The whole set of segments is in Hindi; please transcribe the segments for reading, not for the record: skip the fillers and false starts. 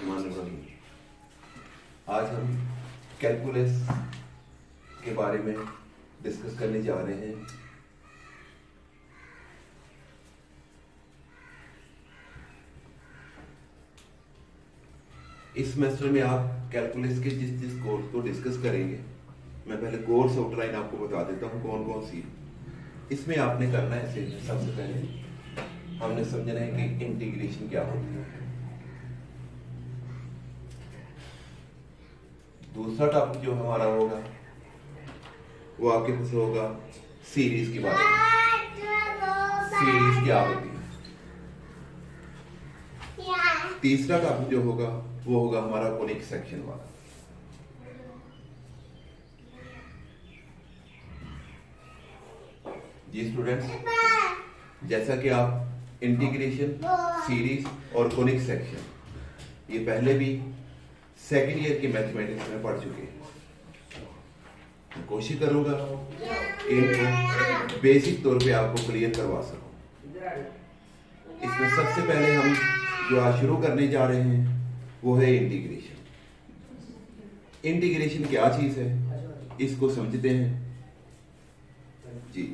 बिस्मिल्लाहिर्रहमानिर्रहीम। आज हम कैलकुलस के बारे में डिस्कस करने जा रहे हैं। इस सेमेस्टर में आप कैलकुलस के जिस कोर्स को डिस्कस करेंगे, मैं पहले कोर्स आउटलाइन आपको बता देता हूँ कौन कौन सी। इसमें आपने करना है सबसे पहले हमने समझना है कि इंटीग्रेशन क्या होती है। दूसरा टॉपिक जो हमारा होगा वो आपके पास होगा सीरीज के बारे में। सीरीज क्या होती है। तीसरा टॉपिक जो होगा वो होगा हमारा कोनिक सेक्शन वाला। जी स्टूडेंट्स, जैसा कि आप इंटीग्रेशन, सीरीज और कोनिक सेक्शन ये पहले भी सेकेंड ईयर के मैथमेटिक्स में पढ़ चुके हैं। कोशिश करूंगा कि इनको बेसिक तौर पे आपको क्लियर करवा सकूं। इसमें सबसे पहले हम जो आज शुरू करने जा रहे हैं वो है इंटीग्रेशन। इंटीग्रेशन क्या चीज है इसको समझते हैं। जी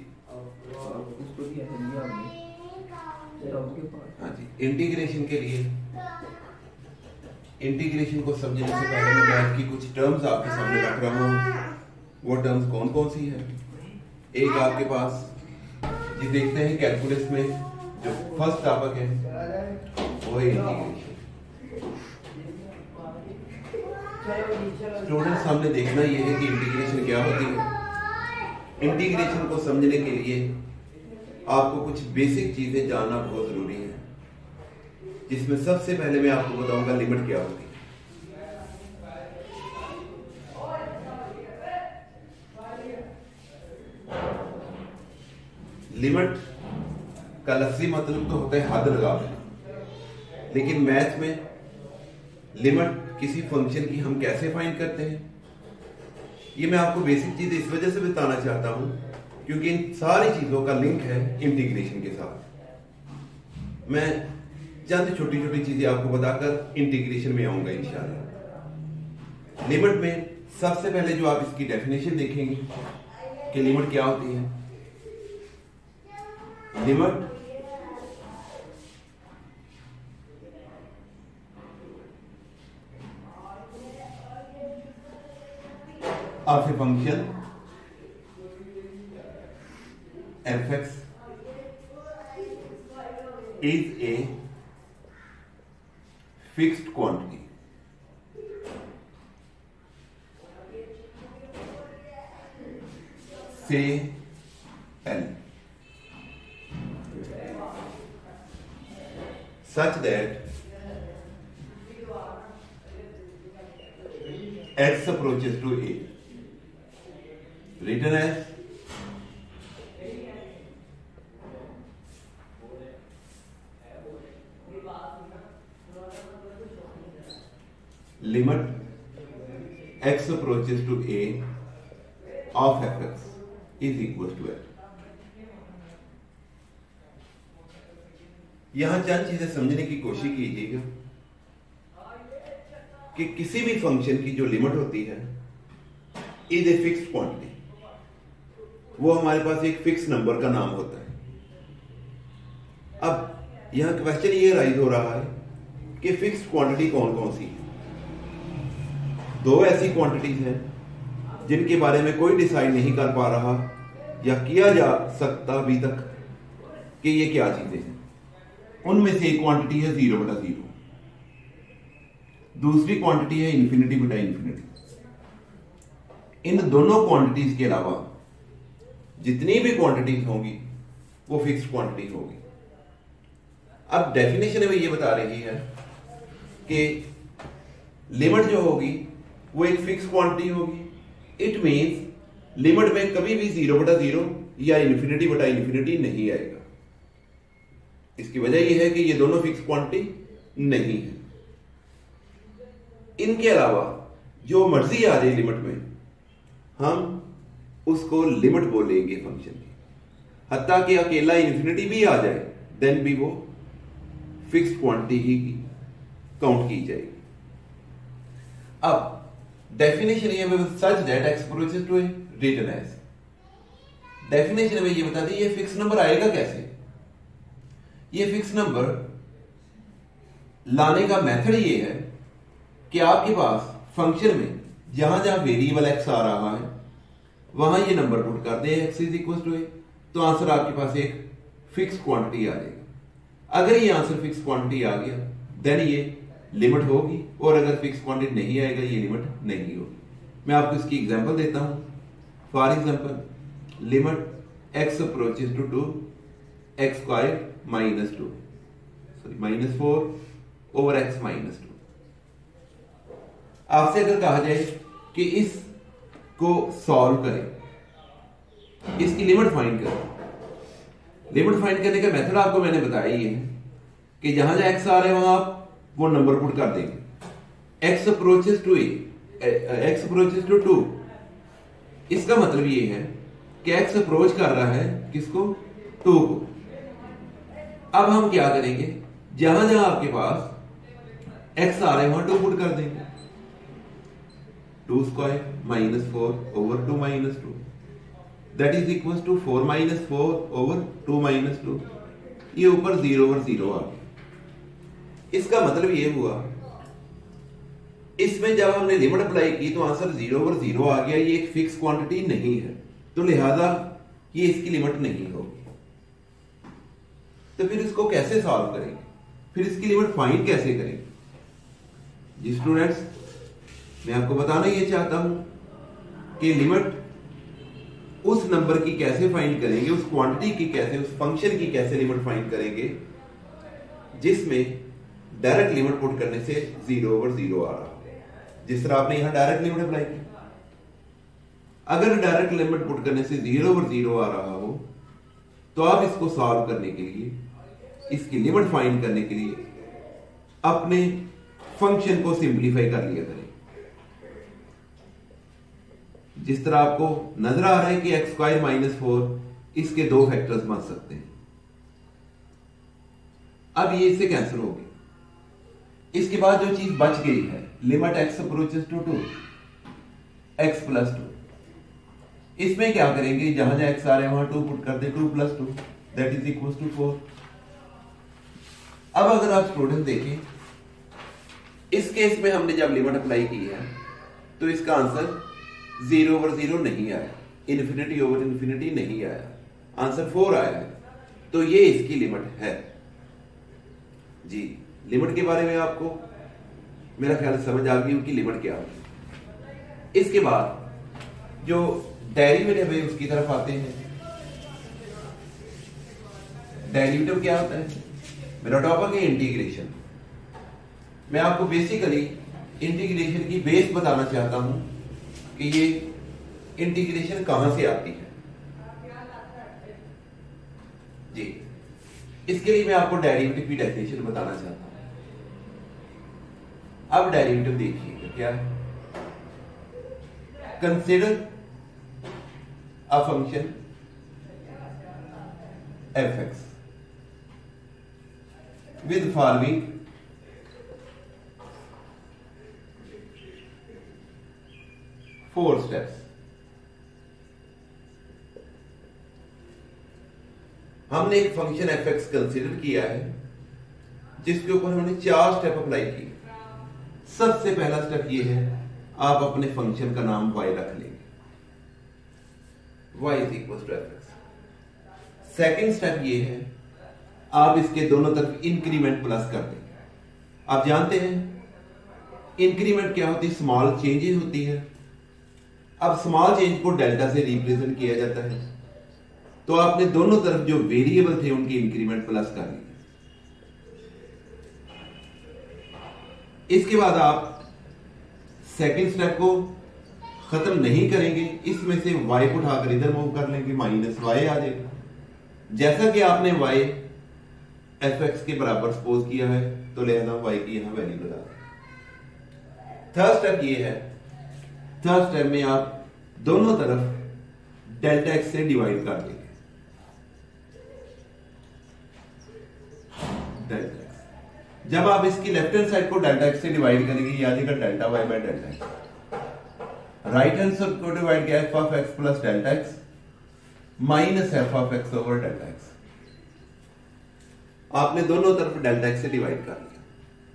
हाँ जी, इंटीग्रेशन के लिए इंटीग्रेशन को समझने से पहले मैं मैथ की कुछ टर्म्स आपके सामने रख रहा हूँ। वो टर्म्स कौन कौन सी है। एक आपके पास जी देखते हैं कैलकुलस में जो फर्स्ट टॉपिक है वो है इंटीग्रेशन। स्टूडेंट्स, हमने देखना ये है कि इंटीग्रेशन क्या होती है। इंटीग्रेशन को समझने के लिए आपको कुछ बेसिक चीजें जानना बहुत जरूरी है, जिसमें सबसे पहले मैं आपको बताऊंगा लिमिट क्या होती है। लिमिट का लफ्जी मतलब तो होता है हद लगा देना, लेकिन मैथ में लिमिट किसी फंक्शन की हम कैसे फाइंड करते हैं ये मैं आपको बेसिक चीज इस वजह से बताना चाहता हूं क्योंकि इन सारी चीजों का लिंक है इंटीग्रेशन के साथ। मैं चंद छोटी छोटी चीजें आपको बताकर इंटीग्रेशन में आऊंगा इंशाल्लाह। लिमिट में सबसे पहले जो आप इसकी डेफिनेशन देखेंगे कि लिमिट क्या होती है। Limit of a function f(x) is a fixed quantity. Say L, such that x approaches to a, written as limit x approaches to a of f(x) is equal to L। यहां चंद चीजें समझने की कोशिश कीजिएगा कि किसी भी फंक्शन की जो लिमिट होती है इज ए फिक्स्ड क्वांटिटी। वो हमारे पास एक फिक्स नंबर का नाम होता है। अब यहां क्वेश्चन ये राइज हो रहा है कि फिक्स्ड क्वांटिटी कौन कौन सी है। दो ऐसी क्वांटिटीज हैं जिनके बारे में कोई डिसाइड नहीं कर पा रहा या किया जा सकता अभी तक कि ये क्या चीजें हैं। उनमें से एक क्वांटिटी है 0/0, दूसरी क्वांटिटी है ∞/∞। इन दोनों क्वांटिटीज के अलावा जितनी भी क्वांटिटीज होंगी वो फिक्स्ड क्वांटिटी होगी। अब डेफिनेशन में ये बता रही है कि लिमिट जो होगी वो एक फिक्स क्वांटिटी होगी। इट मींस लिमिट में कभी भी 0/0 या ∞/∞ नहीं आएगा। इसकी वजह यह है कि ये दोनों फिक्स क्वांटिटी नहीं है। इनके अलावा जो मर्जी आ जाए लिमिट में हम उसको लिमिट बोलेंगे फंक्शन की। हत्ता कि अकेला इन्फिनिटी भी आ जाए देन भी वो फिक्स्ड क्वांटिटी ही काउंट की जाएगी। अब डेफिनेशन ये such that x approaches to a written as, definition में ये बता दी ये फिक्स नंबर आएगा कैसे। ये फिक्स नंबर लाने का मेथड ये है कि आपके पास फंक्शन में जहां जहां वेरिएबल एक्स आ रहा है वहां ये नंबर पुट कर दे x is equal to a, तो आंसर आपके पास एक फिक्स क्वांटिटी आ जाएगा। अगर ये आंसर फिक्स क्वांटिटी आ गया देन ये लिमिट होगी, और अगर फिक्स क्वांटिटी नहीं आएगा ये लिमिट नहीं होगी। मैं आपको इसकी एग्जांपल देता हूं। For example limit x approaches to 2 x square -4 over x -2। आपसे अगर कहा जाए कि इसको सॉल्व करें, इसकी लिमिट फाइंड करें, लिमिट फाइंड करने का मेथड आपको मैंने बताया ही है कि जहां जहां एक्स आ रहे हैं वहां आप वो नंबर पुट कर देंगे। X approaches to x approaches to 2, इसका मतलब ये है कि एक्स अप्रोच कर रहा है किसको, 2 को। अब हम क्या करेंगे, जहां जहां आपके पास एक्स आ रहे हैं वहां 2 पुट कर देंगे। 2 square -4 over 2 -2 that is equal to 4 -4 over 2 -2। ये ऊपर 0 ओवर 0 आ गया। इसका मतलब ये हुआ इसमें जब हमने लिमिट अप्लाई की तो आंसर 0 ओवर 0 आ गया। ये एक फिक्स क्वांटिटी नहीं है, तो लिहाजा ये इसकी लिमिट नहीं होगी। तो फिर इसको कैसे सॉल्व करेंगे, फिर इसकी लिमिट फाइंड कैसे करेंगे। जी स्टूडेंट्स, मैं आपको बताना ये चाहता हूं कि लिमिट उस नंबर की कैसे फाइंड करेंगे, उस क्वांटिटी की कैसे, उस फंक्शन की कैसे लिमिट फाइंड करेंगे जिसमें डायरेक्ट लिमिट पुट करने से 0 ओवर 0 आ रहा है। जिस तरह आपने यहां डायरेक्ट लिमिट अप्लाई की, अगर डायरेक्ट लिमिट पुट करने से 0 ओवर 0 आ रहा हो तो आप इसको सॉल्व करने के लिए, इसकी लिमिट फाइंड करने के लिए अपने फंक्शन को सिंप्लीफाई कर लिया करें। जिस तरह आपको नजर आ रहा है कि एक्स स्क्वायर -4 इसके 2 फैक्टर्स बन सकते हैं। अब ये इससे कैंसिल हो गई। इसके बाद जो चीज बच गई है limit x approaches to 2 x + 2, इसमें क्या करेंगे, जहां जहां एक्स आ रहे हैं वहां 2 पुट कर दे, 2 + 2 दैट इज इक्वल टू 4। अब अगर आप स्टूडेंट देखें, इस केस में हमने जब लिमिट अप्लाई की है तो इसका आंसर 0 ओवर 0 नहीं आया, इन्फिनिटी ओवर इन्फिनिटी नहीं आया, आंसर 4 आया है। तो ये इसकी लिमिट है। जी, लिमिट के बारे में आपको मेरा ख्याल समझ आ गई कि लिमिट क्या होगी। इसके बाद जो डेरिवेटिव है उसकी तरफ आते हैं। डेरिवेटिव क्या होता है, मेरा टॉपिक है इंटीग्रेशन। मैं आपको बेसिकली इंटीग्रेशन की बेस बताना चाहता हूं कि ये इंटीग्रेशन कहां से आती है। जी, इसके लिए मैं आपको डेरिवेटिव की डेफिनेशन बताना चाहता हूं। अब डेरिवेटिव देखिएगा क्या है। Consider a function f(x) with following four steps। हमने एक फंक्शन f(x) कंसीडर किया है जिसके ऊपर हमने 4 स्टेप अप्लाई किए। सबसे पहला स्टेप ये है, आप अपने फंक्शन का नाम y रख लेंगे, y is equal to f(x). Second step ये है, आप इसके दोनों तरफ इंक्रीमेंट प्लस कर देंगे। आप जानते हैं इंक्रीमेंट क्या होती है, स्मॉल चेंजेस होती है। अब स्मॉल चेंज को डेल्टा से रिप्रेजेंट किया जाता है, तो आपने दोनों तरफ जो वेरिएबल थे उनकी इंक्रीमेंट प्लस कर ली। इसके बाद आप सेकंड स्टेप को खत्म नहीं करेंगे, इसमें से y को उठाकर इधर मूव कर लेंगे, -y आ जाएगा। जैसा कि आपने y f(x) के बराबर सपोज किया है तो लिहाजा y की यहां वैल्यू लगा दें। थर्ड स्टेप ये है, थर्ड स्टेप में आप दोनों तरफ डेल्टा x से डिवाइड कर देंगे, डेल्टा x। जब आप इसकी लेफ्ट हैंड साइड को डेल्टा एक्स से डिवाइड करेंगे, ये आ जाएगा delta y by delta x. Right hand side को डिवाइड किया f of x plus delta x minus f of x over delta x. आपने दोनों तरफ डेल्टा एक्स से डिवाइड कर लिया।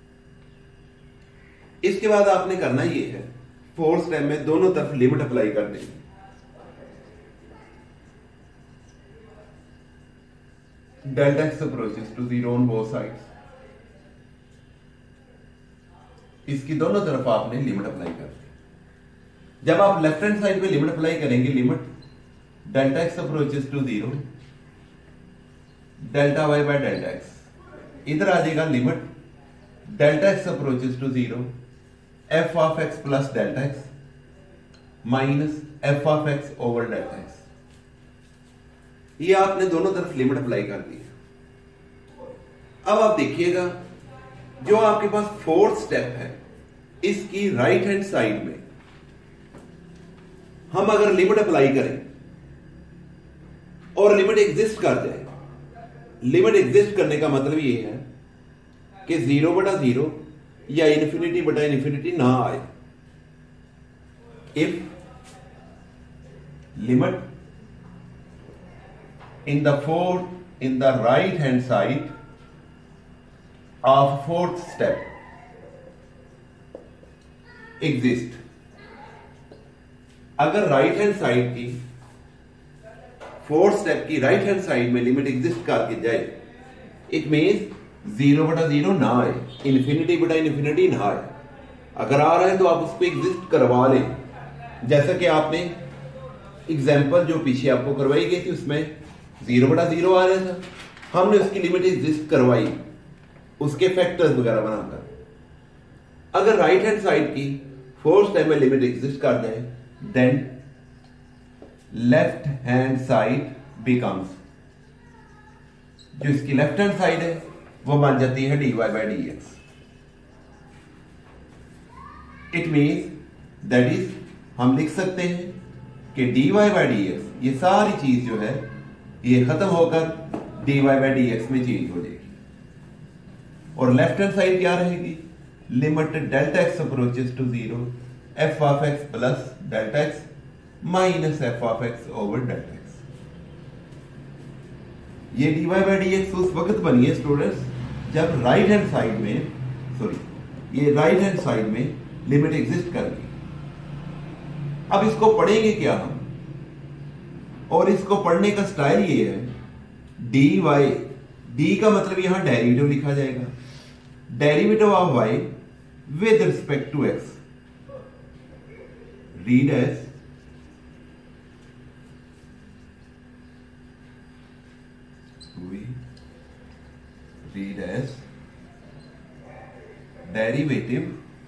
इसके बाद आपने करना ये है, फोर्थ स्टेप में दोनों तरफ लिमिट अप्लाई कर देंगे। Delta x approaches to 0 on both sides. इसकी दोनों तरफ आपने लिमिट अप्लाई कर दी। जब आप लेफ्ट हैंड साइड पे लिमिट अप्लाई करेंगे, limit delta x approaches to 0 delta y by delta x, इधर आ जाएगा limit delta x approaches to 0 f of x plus delta x minus f of x over delta x. ये आपने दोनों तरफ लिमिट अप्लाई कर दी। अब आप देखिएगा, जो आपके पास फोर्थ स्टेप है, इसकी राइट हैंड साइड में हम अगर लिमिट अप्लाई करें और लिमिट एग्जिस्ट कर जाए, लिमिट एग्जिस्ट करने का मतलब ये है कि 0/0 या इन्फिनिटी/इन्फिनिटी ना आए। If limit in the right hand side of fourth step exist, अगर राइट हैंड साइड की फोर्थ स्टेप की राइट हैंड साइड में लिमिट एग्जिस्ट करके जाए, इट मीन्स 0/0 ना आए, इन्फिनिटी/इन्फिनिटी ना आए। अगर आ रहा है तो आप उसको एग्जिस्ट करवा लें। जैसा कि आपने एग्जाम्पल जो पीछे आपको करवाई गई थी उसमें 0/0 आ रहा था, हमने उसकी लिमिट एग्जिस्ट करवाई उसके फैक्टर्स वगैरह बनाकर। अगर राइट हैंड साइड की फोर्थ स्टेप में लिमिट एग्जिस्ट कर जाए, then left hand side becomes, जो इसकी लेफ्ट हैंड साइड है वो बन जाती है dy by dx। It means that is, हम लिख सकते हैं कि dy बाय dx, ये सारी चीज जो है ये खत्म होकर dy बाय dx में चेंज हो जाएगी। और लेफ्ट हैंड साइड क्या रहेगी? Limit delta x approaches to 0 f of x plus delta x minus f of x over delta x. ये dy बाय dx उस वक्त बनी है स्टूडेंट्स जब राइट हैंड साइड में, ये राइट हैंड साइड में लिमिट एग्जिस्ट करेगी। अब इसको पढ़ेंगे क्या हम, और इसको पढ़ने का स्टाइल ये है, dy, d का मतलब यहां डेरिवेटिव लिखा जाएगा, derivative of y with respect to x, read as derivative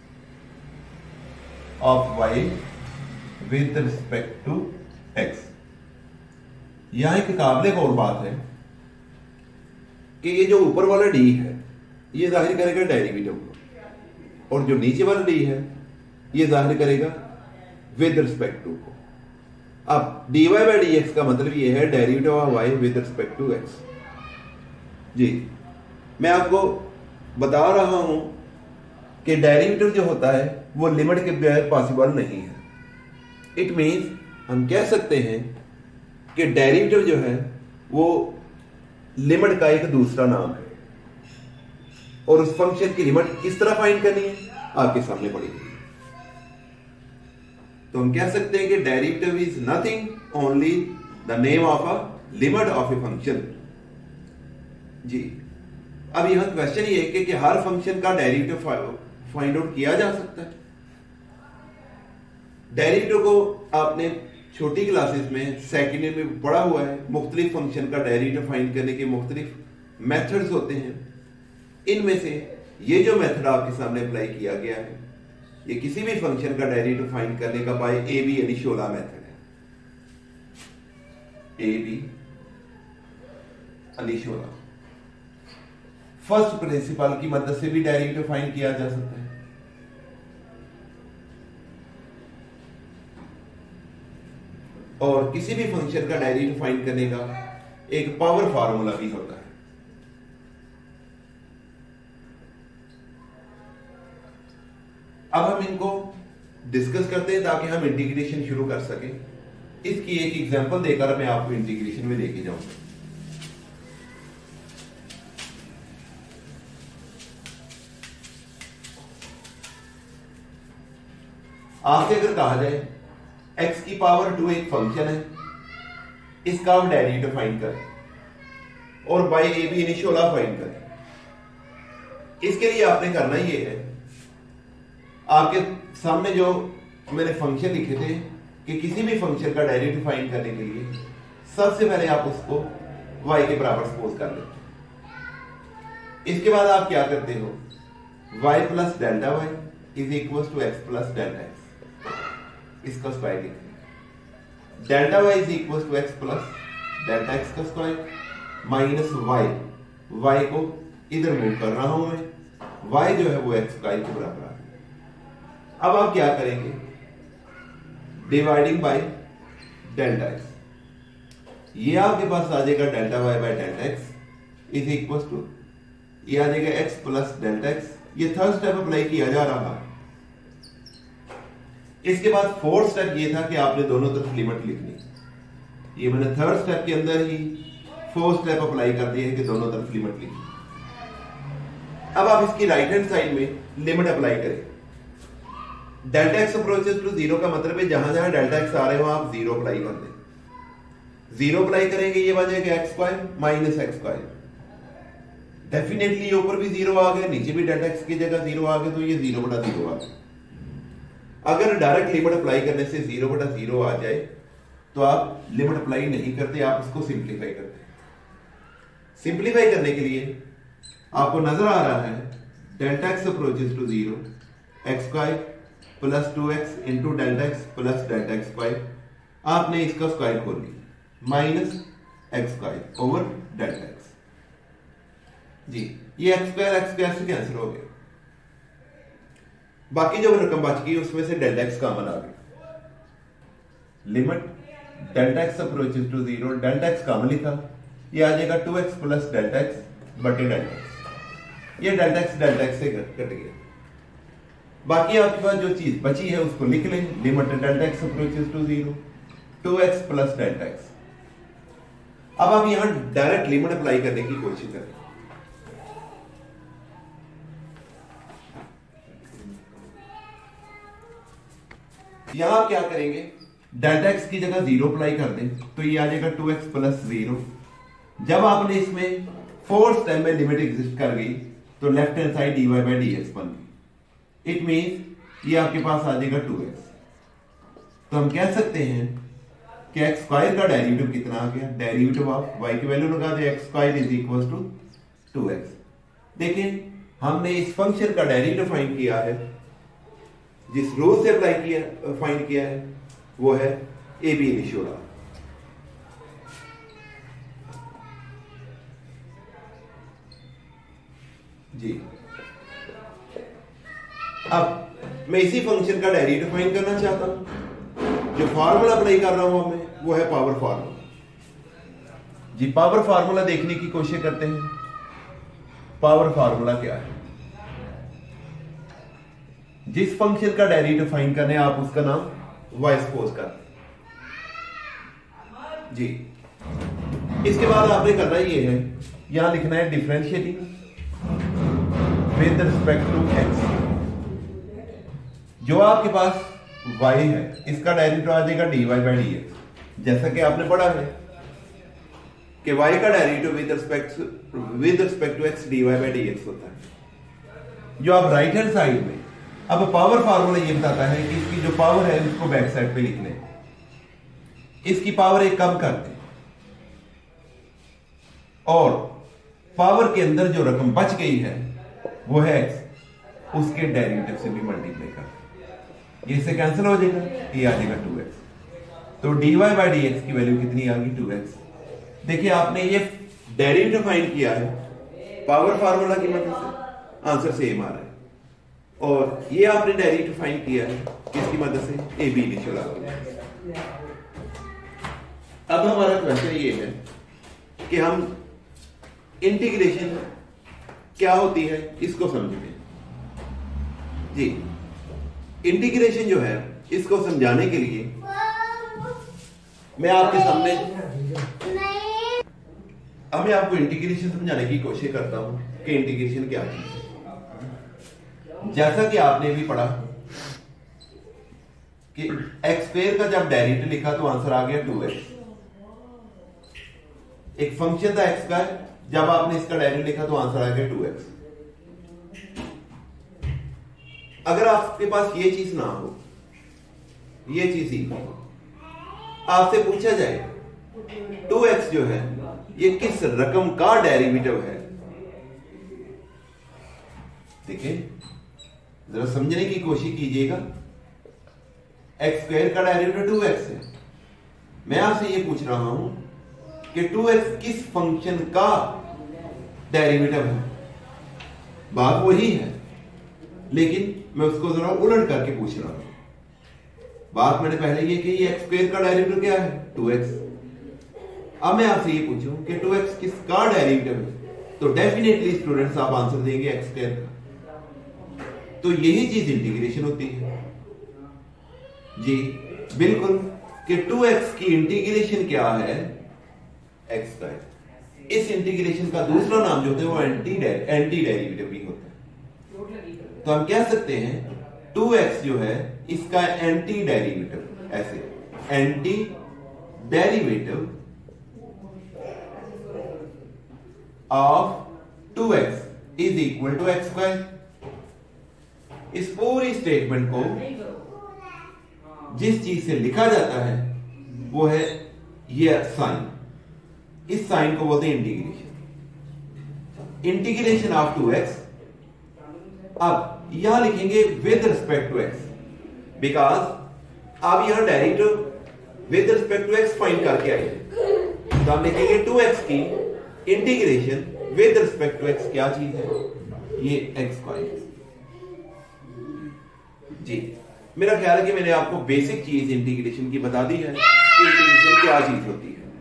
of y with respect to x। यहां एक काबिले गौर बात है कि ये जो ऊपर वाला डी है ये जाहिर करेगा डेरिवेटिव को, और जो नीचे वाला डी है ये जाहिर करेगा विद रिस्पेक्ट टू को। अब dy बाय dx का मतलब ये है derivative of y with respect to x। जी, मैं आपको बता रहा हूं कि डेरिवेटिव जो होता है वो लिमिट के बगैर पॉसिबल नहीं है। इट मींस हम कह सकते हैं कि डेरिवेटिव जो है वो लिमिट का एक दूसरा नाम है, और उस फंक्शन की लिमिट किस तरह फाइंड करनी है आपके सामने पड़ी हुई है। तो हम कह सकते हैं कि derivative is nothing only the name of a limit of a function. जी, अब यहां क्वेश्चन ये है कि हर फंक्शन का डेरिवेटिव फाइंड आउट किया जा सकता है। डेरिवेटिव को आपने छोटी क्लासेस में सेकेंड ईयर में पढ़ा हुआ है, मुख्तलिफ फंक्शन का डेरिवेटिव फाइंड करने के मुख्तलिफ मेथड्स होते हैं। इनमें से ये जो मेथड आपके सामने अप्लाई किया गया है, ये किसी भी फंक्शन का डेरिवेटिव फाइंड करने का बाय AB अनिशोला मेथड है। AB अनिशोला फर्स्ट प्रिंसिपल की मदद से भी डेरिवेटिव फाइंड किया जा सकता है। और किसी भी फंक्शन का डेरिवेटिव फाइंड करने का एक पावर फार्मूला भी होता है। अब हम इनको डिस्कस करते हैं ताकि हम इंटीग्रेशन शुरू कर सकें। इसकी एक एग्जांपल देकर मैं आपको इंटीग्रेशन में लेके जाऊंगा। आपसे अगर कहा जाए x की पावर 2 एक फंक्शन है, इसका हम डेरिवेटिव फाइंड करें और बाय ए बी इनिशियोला फाइंड करें। इसके लिए आपने करना ये है, आपके सामने जो मैंने फंक्शन लिखे थे कि किसी भी फंक्शन का डेरिवेटिव फाइंड करने के लिए सबसे पहले आप उसको y के बराबर सपोज कर लेते हैं। इसके बाद आप क्या करते हो, y plus delta y is equal to x plus delta x, इसका स्क्वायर लिखेंगे। Delta y is equal to x plus delta x का स्क्वायर माइनस वाई को इधर मूव कर रहा हूं मैं, y जो है वो एक्स स्क्वायर के बराबर आ गया। अब आप क्या करेंगे, डिवाइडिंग बाय डेल्टा एक्स, ये आपके पास आ जाएगा delta y by delta x is equal to, ये आ जाएगा एक्स प्लस डेल्टा एक्स। ये थर्ड स्टेप अप्लाई किया जा रहा है। इसके बाद फोर्थ स्टेप ये था कि आपने दोनों तरफ लिमिट लिखनी। ये मैंने थर्ड स्टेप के अंदर ही फोर्थ स्टेप अप्लाई कर दिया है कि दोनों तरफ लिमिट लिखनी। अब आप इसकी राइट हैंड साइड में लिमिट अप्लाई करें। Delta x approaches to zero का मतलब है जहां जहां डेल्टा एक्स आ रहे हो आप जीरो अप्लाई कर दें। जीरो अप्लाई करेंगे ये बन जाएगा x square minus x square. Definitely ऊपर भी जीरो आ गया, नीचे भी डेल्टा एक्स की जगह जीरो आ गया, तो ये 0/0 आ गया। अगर डायरेक्ट लिमिट अप्लाई करने से 0/0 आ जाए तो आप लिमिट अप्लाई नहीं करते, आप उसको सिंप्लीफाई करते हैं। सिंप्लीफाई करने के लिए आपको नजर आ रहा है delta x approaches to zero x square plus 2x into delta x plus delta x square, आपने इसका स्क्वायर खोल लिया minus x square over delta x. जी ये एक्स स्क्वायर से कैंसिल हो गया, बाकी जो रकम बच गई उसमें से डेल्टा एक्स कॉमन आ गया। Limit delta x approaches to zero, delta x common लिखा, ये आ जाएगा 2x प्लस डेल्टा एक्स बटे डेल्टा एक्स। ये डेल्टा एक्स से कट गया। बाकी आपके पास जो चीज बची है उसको लिख लें, limit delta x approaches to zero 2x plus delta x. अब आप यहां डायरेक्ट लिमिट अप्लाई करने की कोशिश करें। यहां आप क्या करेंगे, डेल्टा एक्स की जगह 0 अप्लाई कर दें तो ये आ जाएगा 2x प्लस 0। जब आपने इसमें फोर्थ स्टेप में लिमिट एग्जिस्ट कर गई तो left hand side dy by dx बन गई। इट मींस ये आपके पास आ जाएगा 2x। तो हम कह सकते हैं कि एक्स स्क्वायर का डेरिवेटिव कितना आ गया, डेरिवेटिव ऑफ y की वैल्यू लगा दे x square is equal to 2x। देखिए हमने इस फंक्शन का डेरिवेटिव फाइंड किया है, जिस रूल से अप्लाई किया फाइंड किया है वो है ए बी इनिशियोला। जी अब मैं इसी फंक्शन का डेरिवेटिव फाइंड करना चाहता हूं। जो फार्मूला अप्लाई कर रहा हूं मैं वो है पावर फार्मूला। जी पावर फार्मूला देखने की कोशिश करते हैं। पावर फार्मूला क्या है, जिस फंक्शन का डेरिवेटिव फाइंड करने आप उसका नाम y सपोज कर जी। इसके बाद आपने करना ये है, यहां लिखना है differentiating with respect to x। जो आपके पास y है इसका डेरिवेटिव आ जाएगा dy बाई dx। जैसा कि आपने पढ़ा है कि y का derivative with respect to x dy by dx होता है। जो आप राइट हैंड साइड में, अब पावर फार्मूला ये बताता है कि इसकी जो पावर है उसको बैक साइड पे लिख लें, इसकी पावर एक कम कर दें और पावर के अंदर जो रकम बच गई है वो है x, उसके डेरिवेटिव से भी मल्टीप्लाई कर दें, ये इससे कैंसिल हो जाएगा, ये आ जाएगा 2x। तो dy बाई dx की वैल्यू कितनी आ गई 2x। देखिए आपने ये डेरिवेटिव फाइंड किया है पावर फार्मूला की मदद से, आंसर सेम आ रहा है। और ये आपने डेरिवेटिव फाइंड किया है किसकी मदद से, ए बी इनिशियोला। अब हमारा क्वेश्चन ये है कि हम इंटीग्रेशन क्या होती है इसको समझते हैं। जी इंटीग्रेशन जो है इसको समझाने के लिए मैं आपके सामने अब मैं आपको इंटीग्रेशन समझाने की कोशिश करता हूं कि इंटीग्रेशन क्या चीज है। जैसा कि आपने भी पढ़ा कि एक्स स्क्वायर का जब डेरिवेटिव लिखा तो आंसर आ गया 2x। एक फंक्शन था एक्स स्क्वायर, जब आपने इसका डेरिवेटिव लिखा तो आंसर आ गया 2x। अगर आपके पास ये चीज ना हो, ये चीज ही आपसे पूछा जाए 2x जो है ये किस रकम का डेरिवेटिव है, देखिए जरा समझने की कोशिश कीजिएगा। एक्स स्क्वायर का डेरिवेटिव 2x है। मैं आपसे ये पूछ रहा हूं कि 2x किस फंक्शन का डेरिवेटिव है। बात वही है, लेकिन मैं उसको जरा उलट करके पूछ रहा हूं। बात मैंने पहले ये की एक्स स्क्वायर का डेरिवेटिव क्या है 2x। अब मैं आपसे ये पूछूं कि 2x किसका डेरिवेटिव है, तो डेफिनेटली स्टूडेंट्स आप आंसर देंगे एक्स स्क्वायर का। तो यही चीज इंटीग्रेशन होती है जी, बिल्कुल, कि 2x की इंटीग्रेशन क्या है एक्स स्क्वायर। इस इंटीग्रेशन का दूसरा नाम जो होता है वो एंटी डेरिवेटिव भी होता है। तो हम कह सकते हैं 2x जो है इसका एंटी डेरिवेटिव, ऐसे anti derivative of 2x is equal to x square. इस पूरी स्टेटमेंट को जिस चीज से लिखा जाता है वो है ये साइन। इस साइन को बोलते हैं इंटीग्रेशन। Integration of 2x। अब यहां लिखेंगे with respect to x, because आप यहां derivative with respect to x find करके आए, तो हम लिखेंगे 2x की integration with respect to x क्या चीज है, ये एक्स स्क्वायर जी। मेरा ख्याल है कि मैंने आपको बेसिक चीज इंटीग्रेशन की बता दी है कि इंटीग्रेशन क्या चीज होती है।